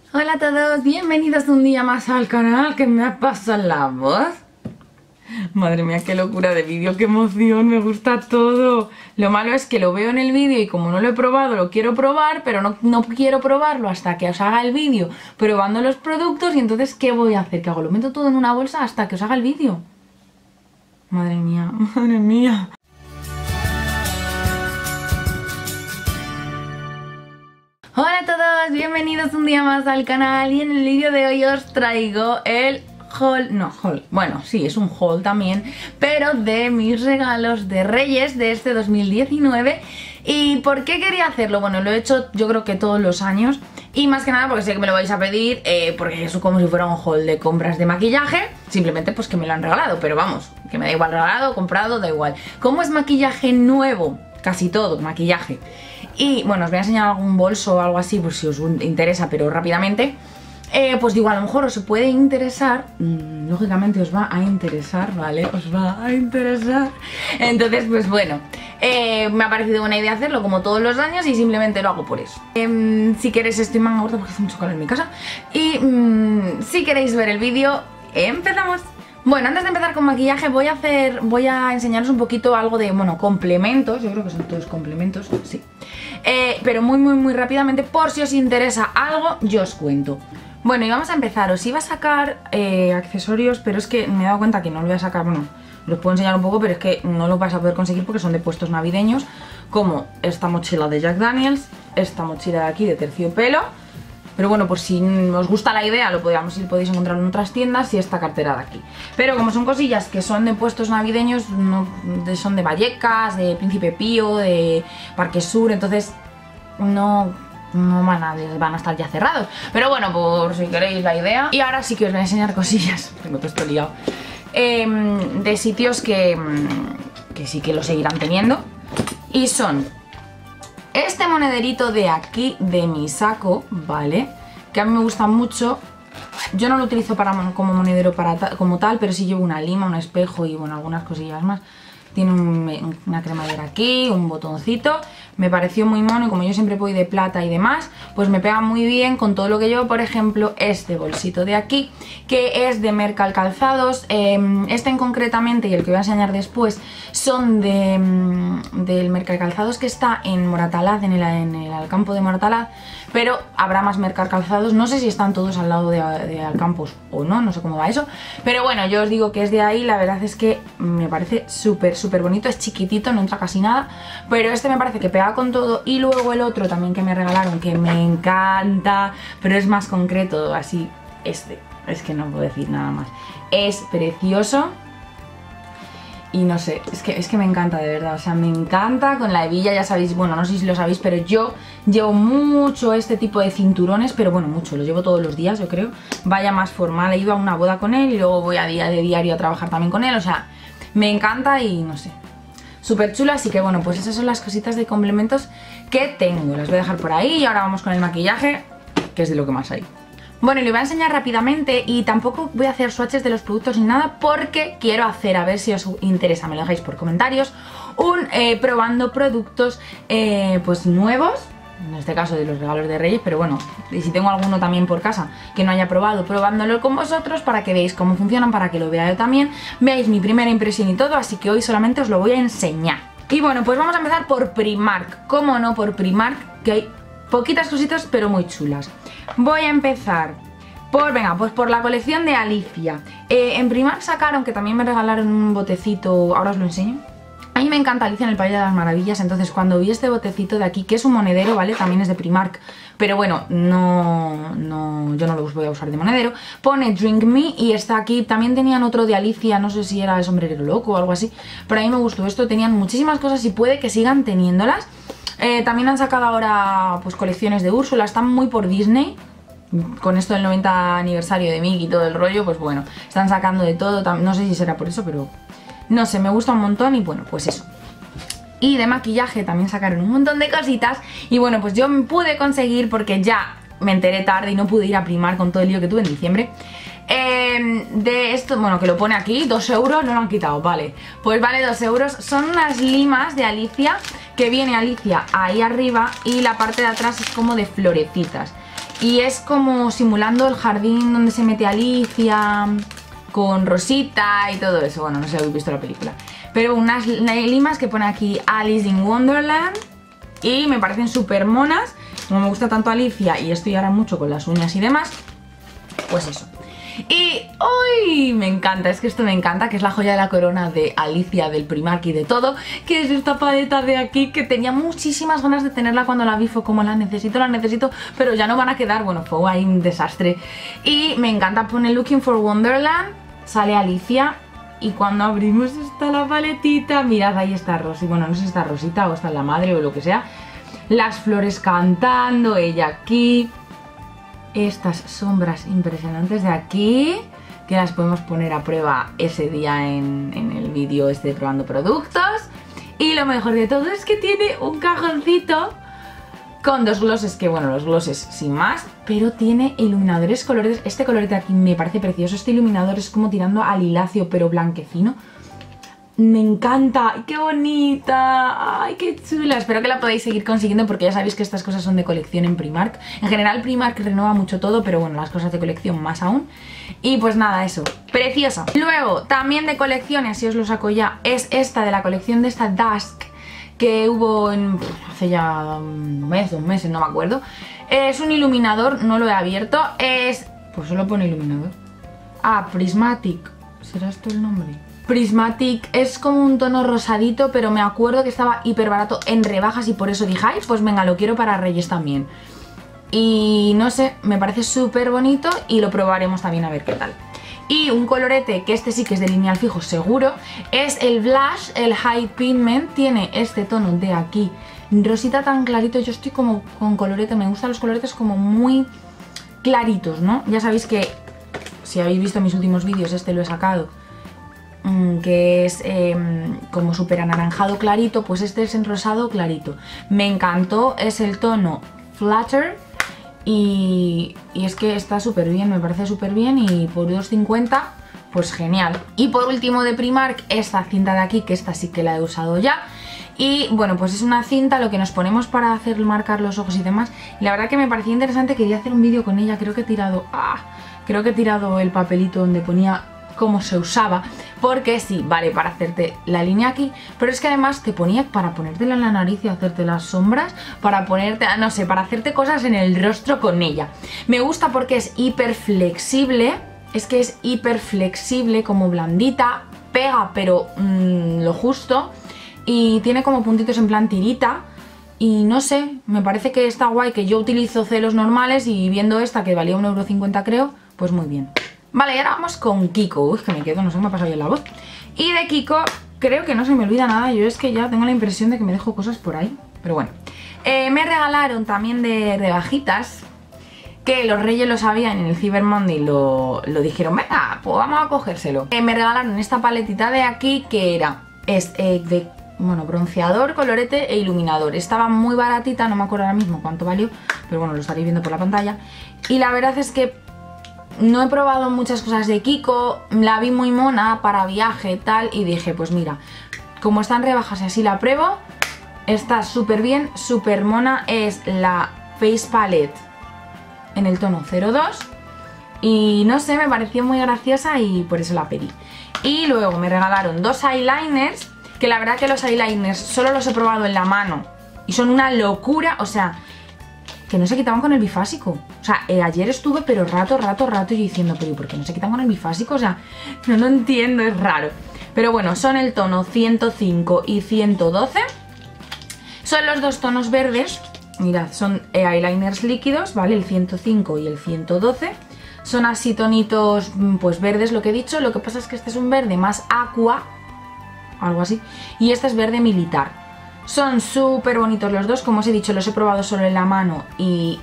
Hola a todos, bienvenidos un día más al canal. ¿Qué me pasa la voz? Madre mía, qué locura de vídeo, qué emoción, me gusta todo. Lo malo es que lo veo en el vídeo y como no lo he probado, lo quiero probar, pero no quiero probarlo hasta que os haga el vídeo probando los productos. Y entonces, ¿qué voy a hacer? ¿Qué hago? Lo meto todo en una bolsa hasta que os haga el vídeo. Madre mía, madre mía. Hola a todos, bienvenidos un día más al canal y en el vídeo de hoy os traigo el haul, bueno, sí, es un haul también, pero de mis regalos de Reyes de este 2019. ¿Y por qué quería hacerlo? Bueno, lo he hecho yo creo que todos los años y más que nada porque sé que me lo vais a pedir, porque es como si fuera un haul de compras de maquillaje, simplemente pues que me lo han regalado, pero vamos, que me da igual regalado, comprado, da igual. Como es maquillaje nuevo, casi todo maquillaje, y bueno, os voy a enseñar algún bolso o algo así por si os interesa, pero rápidamente. Pues digo, a lo mejor os puede interesar, lógicamente os va a interesar, ¿vale? Os va a interesar. Entonces, pues bueno, me ha parecido buena idea hacerlo como todos los años y simplemente lo hago por eso. Si queréis, estoy manga gorda porque hace mucho calor en mi casa. Y si queréis ver el vídeo, empezamos. Bueno, antes de empezar con maquillaje voy a enseñaros un poquito algo de, bueno, complementos. Yo creo que son todos complementos, sí. Pero muy rápidamente, por si os interesa algo, yo os cuento. Bueno, y vamos a empezar. Os iba a sacar accesorios, pero es que me he dado cuenta que no lo voy a sacar. Bueno, los puedo enseñar un poco, pero es que no lo vais a poder conseguir porque son de puestos navideños. Como esta mochila de Jack Daniels, esta mochila de aquí de Terciopelo. Pero bueno, por si os gusta la idea, lo podéis encontrar en otras tiendas, y esta cartera de aquí. Pero como son cosillas que son de puestos navideños, no, son de Vallecas, de Príncipe Pío, de Parque Sur, entonces no van a estar ya cerrados. Pero bueno, por si queréis la idea. Y ahora sí que os voy a enseñar cosillas, tengo todo esto liado, de sitios que sí que lo seguirán teniendo. Y son este monederito de aquí, de mi saco, ¿vale? Que a mí me gusta mucho. Yo no lo utilizo como monedero como tal, pero sí llevo una lima, un espejo y bueno, algunas cosillas más. Tiene una cremallera aquí, un botoncito. Me pareció muy mono y como yo siempre voy de plata y demás, pues me pega muy bien con todo lo que llevo. Por ejemplo, este bolsito de aquí, que es de Mercal Calzados. Este en concretamente y el que voy a enseñar después son del Mercal Calzados que está en Moratalaz, en el Alcampo de Moratalaz. Pero habrá más Mercal Calzados, no sé si están todos al lado de Alcampos o no sé cómo va eso. Pero bueno, yo os digo que es de ahí, la verdad es que me parece súper bonito, es chiquitito, no entra casi nada. Pero este me parece que pega con todo. Y luego el otro también que me regalaron, que me encanta, pero es más concreto, así, este. Es que no puedo decir nada más. Es precioso. Y no sé, es que me encanta de verdad, o sea, me encanta con la hebilla, ya sabéis, bueno, no sé si lo sabéis, pero yo llevo mucho este tipo de cinturones, pero bueno, mucho, los llevo todos los días, yo creo. Vaya más formal, he ido a una boda con él y luego voy a diario a trabajar también con él, o sea, me encanta y no sé, súper chulo. Así que bueno, pues esas son las cositas de complementos que tengo, las voy a dejar por ahí y ahora vamos con el maquillaje, que es de lo que más hay. Bueno, y lo voy a enseñar rápidamente y tampoco voy a hacer swatches de los productos ni nada porque quiero hacer, a ver si os interesa, me lo dejáis por comentarios, un probando productos pues nuevos, en este caso de los regalos de Reyes, pero bueno, y si tengo alguno también por casa que no haya probado, probándolo con vosotros para que veáis cómo funcionan, para que lo vea yo también, veáis mi primera impresión y todo, así que hoy solamente os lo voy a enseñar. Y bueno, pues vamos a empezar por Primark, cómo no por Primark, que hay poquitas cositas pero muy chulas. Voy a empezar pues por la colección de Alicia. En Primark sacaron, que también me regalaron un botecito, ahora os lo enseño. A mí me encanta Alicia en el País de las Maravillas, entonces cuando vi este botecito de aquí, que es un monedero, ¿vale? También es de Primark, pero bueno, yo no los voy a usar de monedero. Pone Drink Me y está aquí. También tenían otro de Alicia, no sé si era el sombrerero loco o algo así, pero a mí me gustó esto. Tenían muchísimas cosas y puede que sigan teniéndolas. También han sacado ahora pues colecciones de Úrsula, están muy por Disney. Con esto del 90 aniversario de Mickey y todo el rollo, pues bueno, están sacando de todo. No sé si será por eso, pero no sé, me gusta un montón y bueno, pues eso. Y de maquillaje también sacaron un montón de cositas. Y bueno, pues yo me pude conseguir, porque ya me enteré tarde y no pude ir a Primark con todo el lío que tuve en diciembre. De esto, bueno, que lo pone aquí, 2 euros, no lo han quitado, vale. Pues vale 2 euros, son unas limas de Alicia, que viene Alicia ahí arriba y la parte de atrás es como de florecitas. y es como simulando el jardín donde se mete Alicia con Rosita y todo eso. Bueno, no sé si habéis visto la película, pero unas limas que pone aquí Alice in Wonderland y me parecen súper monas. Como me gusta tanto Alicia y estoy ahora mucho con las uñas y demás, pues eso. Y ¡uy! Me encanta, es que esto me encanta, que es la joya de la corona de Alicia, del Primark y de todo, que es esta paleta de aquí, que tenía muchísimas ganas de tenerla cuando la vi. Fue como la necesito, pero ya no van a quedar. Bueno, fue ahí un desastre. Y me encanta, pone Looking for Wonderland, sale Alicia, y cuando abrimos está la paletita, mirad, ahí está Rosy. Bueno, no sé si está Rosita o está la madre o lo que sea. Las flores cantando, ella aquí. Estas sombras impresionantes de aquí, que las podemos poner a prueba ese día en el vídeo este de probando productos. Y lo mejor de todo es que tiene un cajoncito con dos glosses, que bueno, los glosses sin más, pero tiene iluminadores colores. Este colorete aquí me parece precioso. Este iluminador es como tirando a liláceo pero blanquecino. Me encanta, ¡ay, qué bonita! ¡Ay, qué chula! Espero que la podáis seguir consiguiendo, porque ya sabéis que estas cosas son de colección en Primark. En general Primark renueva mucho todo, pero bueno, las cosas de colección más aún. Y pues nada, eso, preciosa. Luego, también de colección, y así os lo saco ya, es esta de la colección de esta Dusk, que hubo hace ya un mes, 2 meses, no me acuerdo. Es un iluminador, no lo he abierto, pues solo pone iluminador. Ah, Prismatic, ¿será esto el nombre? Prismatic, es como un tono rosadito, pero me acuerdo que estaba hiper barato en rebajas y por eso dije, ay, pues venga, lo quiero para Reyes también. Y no sé, me parece súper bonito y lo probaremos también a ver qué tal. Y un colorete, que este sí que es de lineal fijo seguro, es el Blush, el High Pigment. Tiene este tono de aquí, rosita tan clarito. Yo estoy como con colorete, me gustan los coloretes como muy claritos, ¿no? Ya sabéis que, si habéis visto mis últimos vídeos, este lo he sacado, que es como súper anaranjado clarito, pues este es en rosado clarito. Me encantó, es el tono Flutter y es que está súper bien, me parece súper bien, y por 2,50 pues genial. Y por último de Primark, esta cinta de aquí, que esta sí que la he usado ya. Y bueno, pues es una cinta, lo que nos ponemos para hacer marcar los ojos y demás. Y la verdad que me parecía interesante, quería hacer un vídeo con ella. Creo que he tirado el papelito donde ponía cómo se usaba, porque sí, vale para hacerte la línea aquí, pero es que además te ponía para ponértela en la nariz y hacerte las sombras, para ponerte, no sé, para hacerte cosas en el rostro con ella. Me gusta porque es hiper flexible, como blandita, pega pero lo justo, y tiene como puntitos en plan tirita. Y no sé, me parece que está guay, que yo utilizo celos normales y viendo esta que valía 1,50 € creo, pues muy bien. Vale, y ahora vamos con Kiko. Uy, que me quedo, no sé, me ha pasado ya la voz. Y de Kiko creo que no se me olvida nada. Yo es que ya tengo la impresión de que me dejo cosas por ahí, pero bueno. Me regalaron también de rebajitas, que los Reyes lo sabían, en el Cyber Monday lo dijeron, venga, pues vamos a cogérselo. Me regalaron esta paletita de aquí, que es de bronceador, colorete e iluminador. Estaba muy baratita, no me acuerdo ahora mismo cuánto valió, pero bueno, lo estaréis viendo por la pantalla. Y la verdad es que no he probado muchas cosas de Kiko, la vi muy mona para viaje y tal, y dije, pues mira, como están rebajas y así la pruebo, está súper bien, súper mona. Es la Face Palette en el tono 02 y no sé, me pareció muy graciosa y por eso la pedí. Y luego me regalaron 2 eyeliners, que la verdad que los eyeliners solo los he probado en la mano y son una locura, o sea, que no se quitaban con el bifásico. O sea, ayer estuve pero rato y diciendo, pero ¿por qué no se quitan con el bifásico? O sea, no lo entiendo, es raro. Pero bueno, son el tono 105 y 112. Son los dos tonos verdes. Mirad, son eyeliners líquidos, ¿vale? El 105 y el 112. Son así tonitos, pues verdes, lo que he dicho. Lo que pasa es que este es un verde más aqua, algo así, y este es verde militar. Son súper bonitos los dos, como os he dicho, los he probado solo en la mano y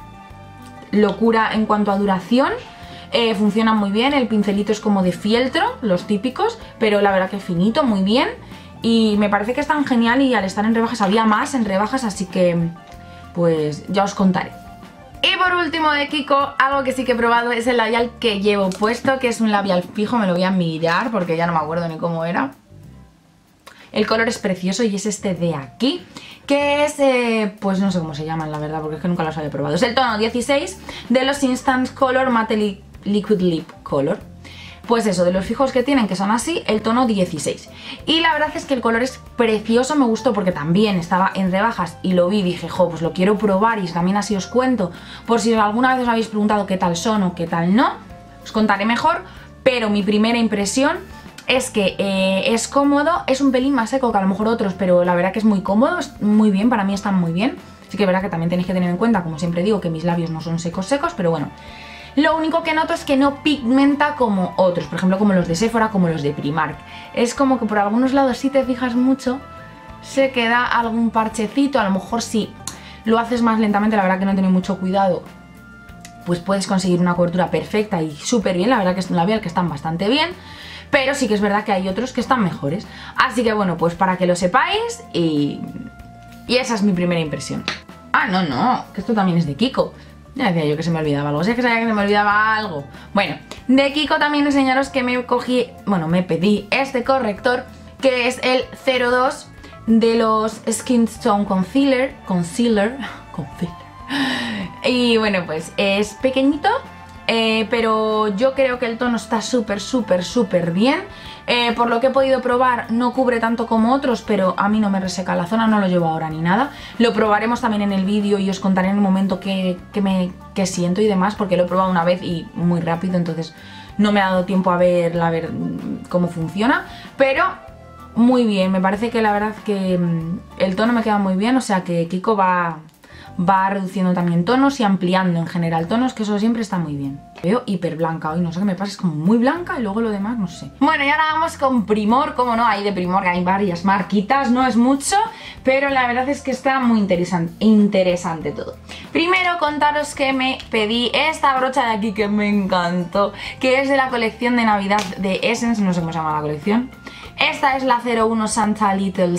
locura en cuanto a duración. Funcionan muy bien, el pincelito es como de fieltro, los típicos, pero la verdad que finito, muy bien. Y me parece que están genial, y al estar en rebajas había más en rebajas, así que pues ya os contaré. Y por último de Kiko, algo que sí que he probado es el labial que llevo puesto, que es un labial fijo, me lo voy a mirar porque ya no me acuerdo ni cómo era. El color es precioso y es este de aquí, que es, pues no sé cómo se llaman la verdad, porque es que nunca los había probado. Es el tono 16 de los Instant Color Matte Liquid Lip Color. Pues eso, de los fijos que tienen, que son así, el tono 16. Y la verdad es que el color es precioso, me gustó porque también estaba en rebajas y lo vi y dije, jo, pues lo quiero probar y también así os cuento. Por si alguna vez os habéis preguntado qué tal son o qué tal no, os contaré mejor, pero mi primera impresión es que es cómodo, es un pelín más seco que a lo mejor otros, pero la verdad que es muy cómodo, es muy bien, para mí están muy bien. Así que es verdad que también tenéis que tener en cuenta, como siempre digo, que mis labios no son secos, pero bueno. Lo único que noto es que no pigmenta como otros, por ejemplo como los de Sephora, como los de Primark. Es como que por algunos lados, si te fijas mucho, se queda algún parchecito, a lo mejor si lo haces más lentamente, la verdad que no tenéis mucho cuidado, pues puedes conseguir una cobertura perfecta y súper bien, la verdad que es un labial que están bastante bien. Pero sí que es verdad que hay otros que están mejores. Así que bueno, pues para que lo sepáis y esa es mi primera impresión. Ah, no, que esto también es de Kiko. Ya decía yo que se me olvidaba algo, sé que sabía que se me olvidaba algo. Bueno, de Kiko también enseñaros que me pedí este corrector, que es el 02 de los Skin Tone Concealer. Y bueno, pues es pequeñito. Pero yo creo que el tono está súper bien. Por lo que he podido probar no cubre tanto como otros, pero a mí no me reseca la zona, no lo llevo ahora ni nada. Lo probaremos también en el vídeo y os contaré en el momento qué siento y demás, porque lo he probado una vez y muy rápido, entonces no me ha dado tiempo a ver cómo funciona. Pero muy bien, me parece que la verdad que el tono me queda muy bien, o sea que Kiko va reduciendo también tonos y ampliando en general tonos, que eso siempre está muy bien. Veo hiper blanca hoy, no sé qué me pasa, es como muy blanca y luego lo demás no sé. Bueno, y ahora vamos con Primor, como no, hay de Primor, hay varias marquitas, no es mucho, pero la verdad es que está muy interesante todo. Primero contaros que me pedí esta brocha de aquí que me encantó, que es de la colección de Navidad de Essence, no sé cómo se llama la colección. Esta es la 01 Santa Little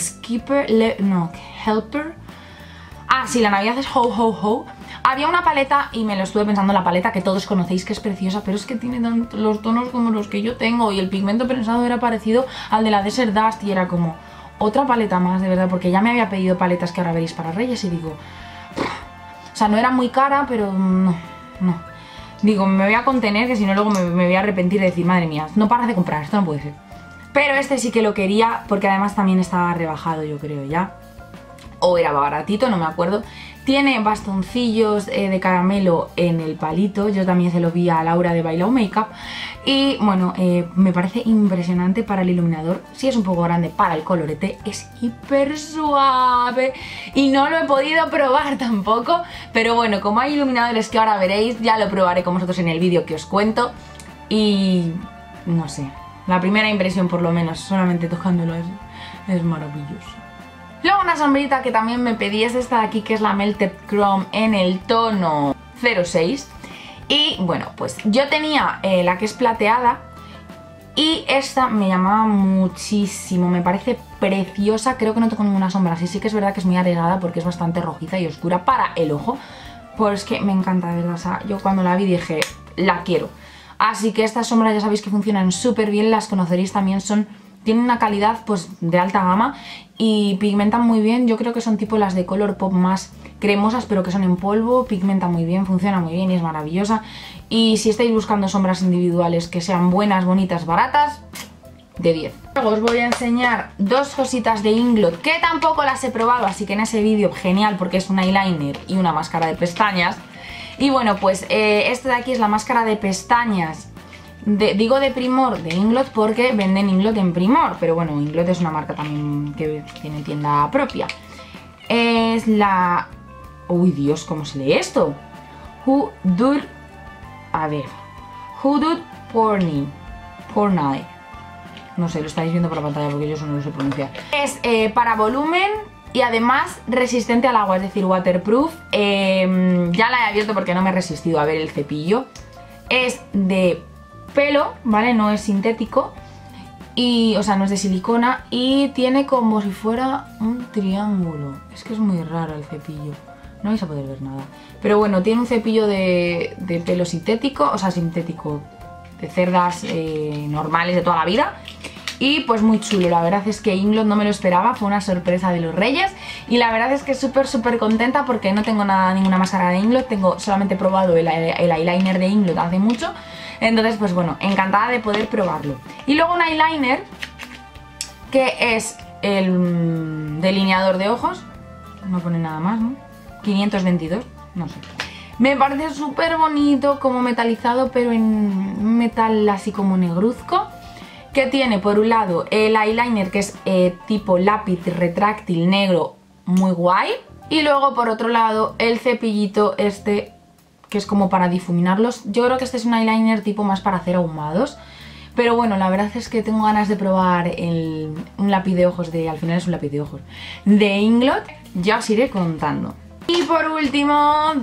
Helper. Ah, sí, la Navidad es Ho Ho Ho. Había una paleta, y me lo estuve pensando, la paleta que todos conocéis que es preciosa, pero es que tiene tanto los tonos como los que yo tengo, y el pigmento prensado era parecido al de la Desert Dust, y era como otra paleta más, de verdad, porque ya me había pedido paletas que ahora veréis para Reyes, y digo, o sea, no era muy cara, pero no. Digo, me voy a contener, que si no luego me voy a arrepentir de decir, madre mía, no paras de comprar, esto no puede ser. Pero este sí que lo quería, porque además también estaba rebajado, yo creo, ya. O era baratito, no me acuerdo. Tiene bastoncillos de caramelo en el palito. Yo también se lo vi a Laura de Bailao Makeup. Y bueno, me parece impresionante para el iluminador. Sí es un poco grande para el colorete. Es hiper suave. Y no lo he podido probar tampoco. Pero bueno, como hay iluminadores que ahora veréis, ya lo probaré con vosotros en el vídeo que os cuento. Y no sé, la primera impresión por lo menos, solamente tocándolo es maravilloso. Luego una sombrita que también me pedí es esta de aquí, que es la Melted Chrome en el tono 06. Y bueno, pues yo tenía la que es plateada y esta me llamaba muchísimo, me parece preciosa. Creo que no tengo ninguna sombra así, sí que es verdad que es muy arriesgada porque es bastante rojiza y oscura para el ojo. Pues que me encanta, de verdad, o sea, yo cuando la vi dije, la quiero. Así que estas sombras ya sabéis que funcionan súper bien, las conoceréis también, tienen una calidad pues de alta gama y pigmentan muy bien. Yo creo que son tipo las de Colourpop más cremosas, pero que son en polvo, pigmentan muy bien, funciona muy bien y es maravillosa. Y si estáis buscando sombras individuales que sean buenas, bonitas, baratas, de 10. Luego os voy a enseñar dos cositas de Inglot que tampoco las he probado, así que en ese vídeo genial porque es un eyeliner y una máscara de pestañas. Y bueno, pues este de aquí es la máscara de pestañas. Digo de Primor, de Inglot, porque venden Inglot en Primor, pero bueno, Inglot es una marca también que tiene tienda propia. Es la... Uy, Dios, ¿cómo se lee esto? Hudood Porny. No sé, lo estáis viendo por la pantalla porque yo eso no lo sé pronunciar. Es para volumen y además resistente al agua, es decir, waterproof. Ya la he abierto porque no me he resistido a ver el cepillo. Es de pelo, ¿vale? No es sintético y, o sea, no es de silicona y tiene como si fuera un triángulo. Es que es muy raro el cepillo, no vais a poder ver nada. Pero bueno, tiene un cepillo de pelo sintético, o sea, sintético, de cerdas normales de toda la vida. Y pues muy chulo, la verdad es que Inglot no me lo esperaba, fue una sorpresa de los Reyes. Y la verdad es que súper contenta porque no tengo ninguna máscara de Inglot, tengo solamente probado el eyeliner de Inglot hace mucho. Entonces pues bueno, encantada de poder probarlo. Y luego un eyeliner que es el delineador de ojos, no pone nada más, ¿no? 522, no sé. Me parece súper bonito, como metalizado, pero en metal así como negruzco. Que tiene por un lado el eyeliner que es tipo lápiz retráctil negro, muy guay. Y luego por otro lado el cepillito este que es como para difuminarlos. Yo creo que este es un eyeliner tipo más para hacer ahumados. Pero bueno, la verdad es que tengo ganas de probar un lápiz de ojos al final es un lápiz de ojos, de Inglot. Ya os iré contando. Y por último,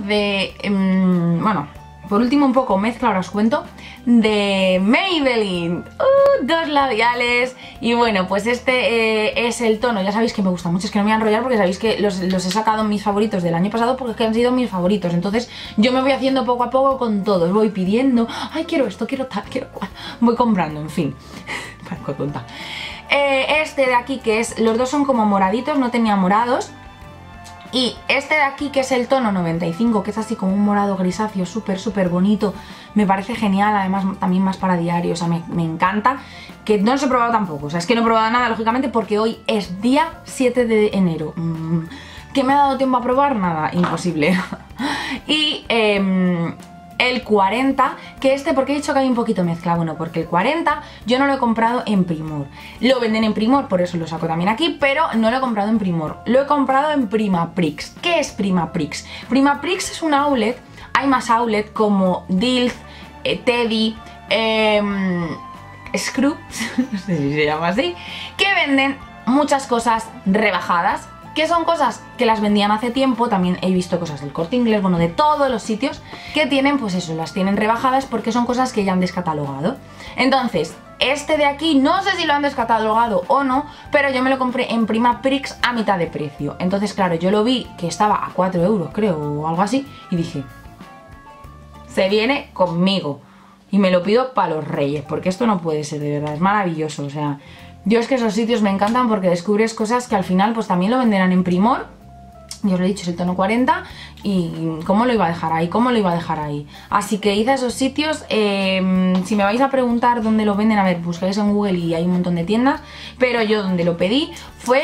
por último un poco mezcla, ahora os cuento, de Maybelline. Dos labiales. Y bueno, pues este es el tono, ya sabéis que me gusta mucho, es que no me voy a enrollar porque sabéis que los he sacado mis favoritos del año pasado porque han sido mis favoritos. Entonces yo me voy haciendo poco a poco con todos, voy pidiendo, ay, quiero esto, quiero tal, quiero cual, voy comprando, en fin. Parezco tonta. Este de aquí que es, los dos son como moraditos, no tenía morados. Y este de aquí que es el tono 95, que es así como un morado grisáceo súper bonito, me parece genial, además también más para diario, o sea, me encanta. Que no los he probado tampoco, o sea, es que no he probado nada, lógicamente, porque hoy es día 7 de enero. ¿Qué me ha dado tiempo a probar? Nada, imposible. Y el 40, que porque he dicho que hay un poquito mezcla, bueno, porque el 40 yo no lo he comprado en Primor. Lo venden en Primor, por eso lo saco también aquí, pero no lo he comprado en Primor. Lo he comprado en Primaprix. ¿Qué es Primaprix? Primaprix es un outlet, hay más outlet como Dilf, Teddy, Scrubs, no sé si se llama así, que venden muchas cosas rebajadas. Que son cosas que las vendían hace tiempo, también he visto cosas del Corte Inglés, bueno, de todos los sitios que tienen, pues eso, las tienen rebajadas porque son cosas que ya han descatalogado. Entonces, este de aquí, no sé si lo han descatalogado o no, pero yo me lo compré en Primaprix a mitad de precio. Entonces, claro, yo lo vi que estaba a 4 euros, creo, o algo así, y dije, se viene conmigo. Y me lo pido para los Reyes, porque esto no puede ser, de verdad, es maravilloso, o sea... Yo es que esos sitios me encantan porque descubres cosas que al final pues también lo venderán en Primor. Yo os lo he dicho, es el tono 40 y cómo lo iba a dejar ahí, cómo lo iba a dejar ahí. Así que id a esos sitios, si me vais a preguntar dónde lo venden, a ver, buscáis en Google y hay un montón de tiendas. Pero yo donde lo pedí fue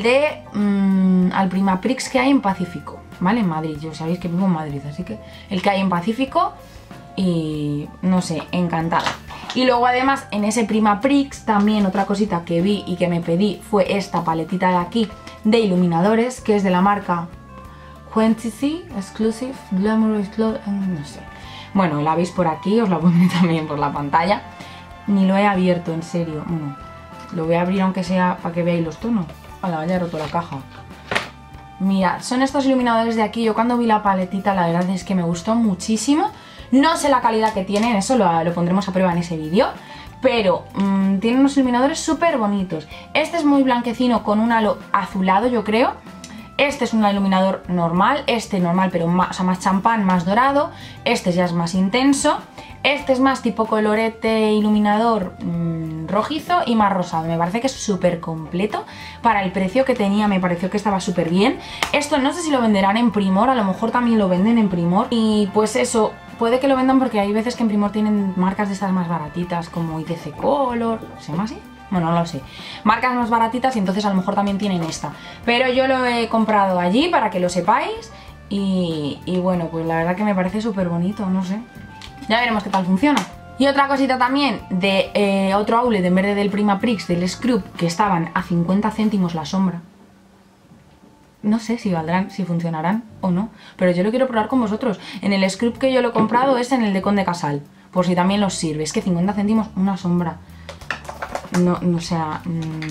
al Primaprix que hay en Pacífico, ¿vale? En Madrid, yo sabéis que vivo en Madrid, así que el que hay en Pacífico y no sé, encantada. Y luego además en ese Primaprix también otra cosita que vi y que me pedí fue esta paletita de aquí de iluminadores, que es de la marca Quantity Exclusive Glamorous Glow, no sé. Bueno, la veis por aquí, os la pondré también por la pantalla. Ni lo he abierto, en serio. Bueno, lo voy a abrir aunque sea para que veáis los tonos. Hola, vaya, he roto la caja. Mira, son estos iluminadores de aquí. Yo cuando vi la paletita la verdad es que me gustó muchísimo. No sé la calidad que tienen, eso lo pondremos a prueba en ese vídeo, pero tienen unos iluminadores súper bonitos. Este es muy blanquecino con un halo azulado, yo creo. Este es un iluminador normal, este normal pero más, o sea, más champán, más dorado. Este ya es más intenso. Este es más tipo colorete iluminador rojizo y más rosado. Me parece que es súper completo. Para el precio que tenía me pareció que estaba súper bien. Esto no sé si lo venderán en Primor, a lo mejor también lo venden en Primor. Y pues eso, puede que lo vendan porque hay veces que en Primor tienen marcas de estas más baratitas como ITC Color, ¿se llama así? Bueno, no lo sé. Marcas más baratitas y entonces a lo mejor también tienen esta. Pero yo lo he comprado allí para que lo sepáis. Y bueno, pues la verdad que me parece súper bonito, no sé. Ya veremos qué tal funciona. Y otra cosita también de otro outlet en vez del Primaprix, del Scrub, que estaban a 50 céntimos la sombra. No sé si valdrán, si funcionarán o no, pero yo lo quiero probar con vosotros. En el Scrub que yo lo he comprado es en el de Conde Casal, por si también los sirve. Es que 50 céntimos una sombra. No, o sea...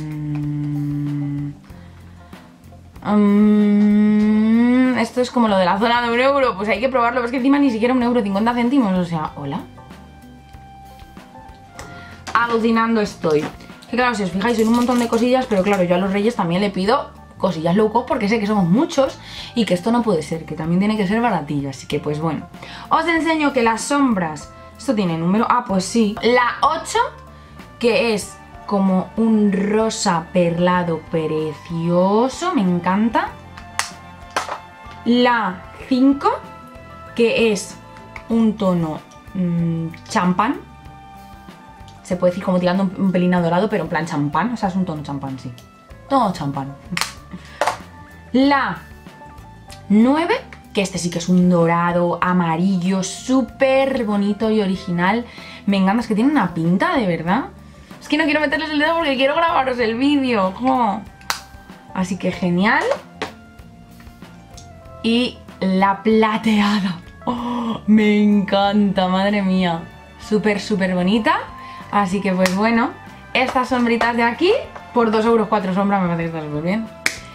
esto es como lo de la zona de 1 euro, pues hay que probarlo, es que encima ni siquiera 1 euro 50 céntimos, o sea, hola. Alucinando estoy. Que claro, si os fijáis, son un montón de cosillas, pero claro, yo a los Reyes también le pido cosillas low cost porque sé que somos muchos y que esto no puede ser, que también tiene que ser baratillo, así que pues bueno. Os enseño que las sombras, esto tiene número, ah pues sí, la 8, que es como un rosa perlado precioso, me encanta. La 5, que es un tono champán. Se puede decir como tirando un pelín a dorado, pero en plan champán. O sea, es un tono champán, sí. Todo champán. La 9, que este sí que es un dorado amarillo súper bonito y original. Me encanta, es que tiene una pinta, de verdad. Es que no quiero meterles el dedo porque quiero grabaros el vídeo. ¡Oh! Así que genial. Y la plateada. ¡Oh! Me encanta, madre mía. Súper, súper bonita. Así que pues bueno, estas sombritas de aquí, por 2 € 4 sombras, me parece que está súper bien.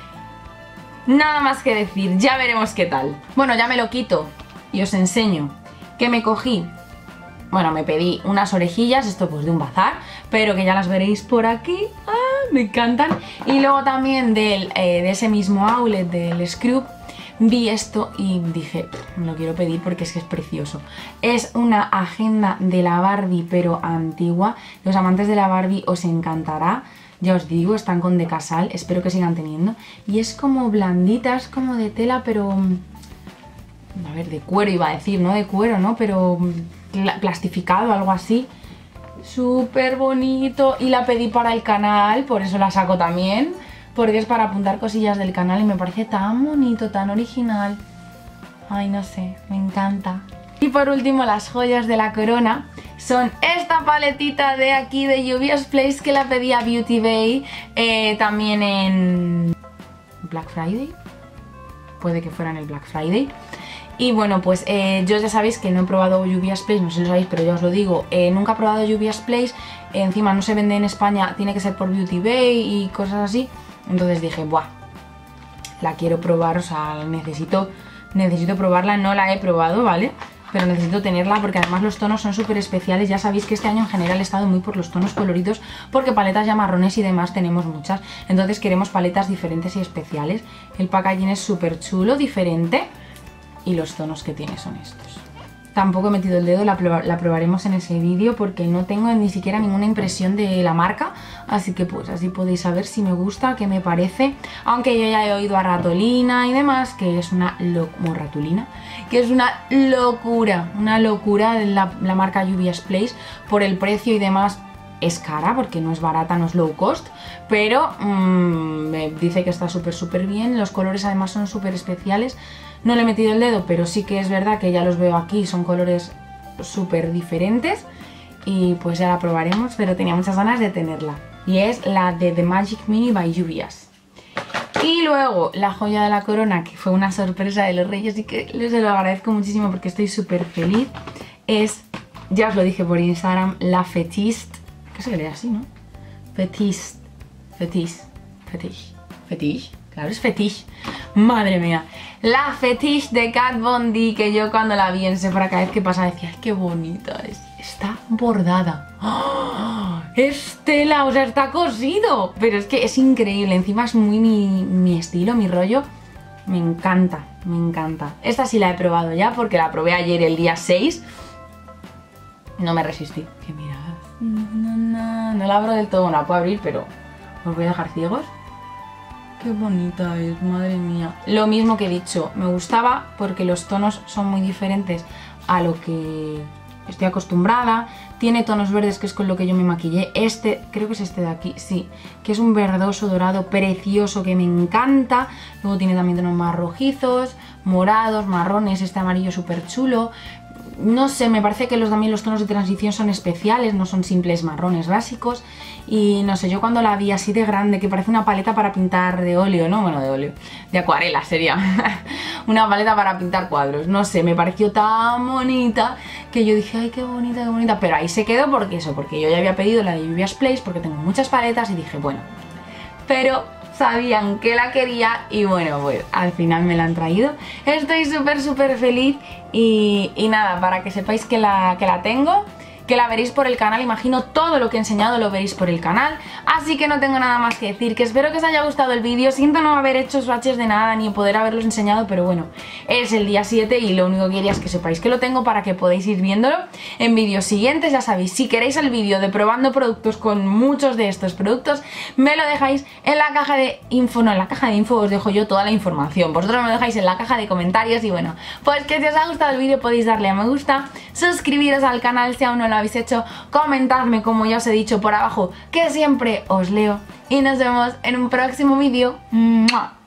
Nada más que decir, ya veremos qué tal. Bueno, ya me lo quito y os enseño que me cogí, bueno, me pedí unas orejillas, esto pues de un bazar, pero que ya las veréis por aquí. ¡Ah! Me encantan. Y luego también de ese mismo outlet del Scrub, vi esto y dije, me lo quiero pedir porque es que es precioso. Es una agenda de la Barbie, pero antigua. Los amantes de la Barbie os encantará. Ya os digo, están con de Casal, espero que sigan teniendo. Y es como blandita, es como de tela, pero... A ver, de cuero iba a decir, no de cuero, ¿no? Pero plastificado, algo así. Súper bonito. Y la pedí para el canal, por eso la saco también. Porque es para apuntar cosillas del canal y me parece tan bonito, tan original. Ay, no sé, me encanta. Y por último, las joyas de la corona son esta paletita de aquí de Juvia's Place, que la pedí a Beauty Bay también en Black Friday. Puede que fuera en el Black Friday. Y bueno, pues yo ya sabéis que no he probado Juvia's Place, no sé si lo sabéis, pero ya os lo digo, nunca he probado Juvia's Place. Encima no se vende en España, tiene que ser por Beauty Bay y cosas así. Entonces dije, buah, la quiero probar, o sea, necesito probarla. No la he probado, ¿vale? Pero necesito tenerla porque además los tonos son súper especiales. Ya sabéis que este año en general he estado muy por los tonos coloridos, porque paletas ya marrones y demás tenemos muchas. Entonces queremos paletas diferentes y especiales. El packaging es súper chulo, diferente, y los tonos que tiene son estos. Tampoco he metido el dedo, la probaremos en ese vídeo porque no tengo ni siquiera ninguna impresión de la marca. Así que pues así podéis saber si me gusta, qué me parece. Aunque yo ya he oído a Ratolina y demás, que es una Ratolina, que es una locura la marca Juvia's Place. Por el precio y demás es cara, porque no es barata, no es low cost, pero me dice que está súper bien. Los colores además son súper especiales. No le he metido el dedo, pero sí que es verdad que ya los veo aquí, son colores súper diferentes. Y pues ya la probaremos, pero tenía muchas ganas de tenerla. Y es la de The Magic Mini by Juvia's. Y luego la joya de la corona, que fue una sorpresa de los Reyes y que les lo agradezco muchísimo porque estoy súper feliz, es, ya os lo dije por Instagram, la Fetiche. ¿Qué se lee así, no? Fetiche. Claro, es Fetiche. Madre mía. La Fetiche de Kat Von D, que yo cuando la vi en Sephora cada vez que pasaba decía, ¡ay, qué bonita es! Está bordada. ¡Oh! Es tela, o sea, está cosido. Pero es que es increíble. Encima es muy mi estilo, mi rollo. Me encanta, me encanta. Esta sí la he probado ya porque la probé ayer el día 6. No me resistí. Que mirad. No la abro del todo, no la puedo abrir, pero os voy a dejar ciegos. Qué bonita es, madre mía. Lo mismo que he dicho, me gustaba porque los tonos son muy diferentes a lo que estoy acostumbrada. Tiene tonos verdes, que es con lo que yo me maquillé. Este, creo que es este de aquí, sí, que es un verdoso dorado precioso que me encanta. Luego tiene también tonos más rojizos, morados, marrones, este amarillo súper chulo. No sé, me parece que también los tonos de transición son especiales, no son simples marrones básicos. Y no sé, yo cuando la vi así de grande, que parece una paleta para pintar de óleo, ¿no? Bueno, de óleo, de acuarela sería. Una paleta para pintar cuadros, no sé, me pareció tan bonita que yo dije, ay, qué bonita, qué bonita. Pero ahí se quedó porque yo ya había pedido la de Juvia's Place porque tengo muchas paletas y dije, bueno, pero sabían que la quería y bueno, pues al final me la han traído. Estoy súper feliz y nada, para que sepáis que la tengo, que la veréis por el canal. Imagino todo lo que he enseñado lo veréis por el canal, así que no tengo nada más que decir, que espero que os haya gustado el vídeo. Siento no haber hecho swatches de nada ni poder haberlos enseñado, pero bueno, es el día 7 y lo único que quería es que sepáis que lo tengo para que podáis ir viéndolo en vídeos siguientes. Ya sabéis, si queréis el vídeo de probando productos con muchos de estos productos, me lo dejáis en la caja de info, no, en la caja de info os dejo yo toda la información, vosotros me lo dejáis en la caja de comentarios. Y bueno, pues que si os ha gustado el vídeo podéis darle a me gusta, suscribiros al canal si aún no lo habéis hecho, comentadme como ya os he dicho por abajo, que siempre os leo, y nos vemos en un próximo vídeo. ¡Mua!